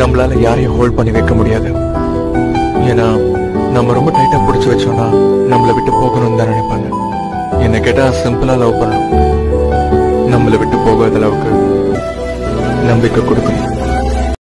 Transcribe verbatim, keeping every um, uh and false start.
நம்மளால யாரையும் ஹோல்ட் பண்ணி வைக்க முடியாது. ஏன்னா நம்ம ரொம்ப டைட்டா பிடிச்சு வச்சோம்னா நம்மளை விட்டு போகணும்னு தான் நினைப்பாங்க. என்ன கேட்டா சிம்பிளா லவ் பண்ணணும், நம்மளை விட்டு போகாத அளவுக்கு நம்பிக்கை கொடுக்கணும்.